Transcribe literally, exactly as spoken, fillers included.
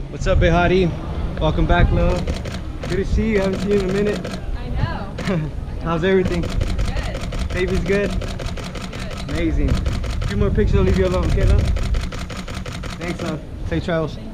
What's up, Behati? Welcome back, love. Good to see you. I haven't seen you in a minute. I know. How's everything? Good. Baby's good? Good. Amazing. A few more pictures, I'll leave you alone, okay, love? Thanks, love. Safe travels.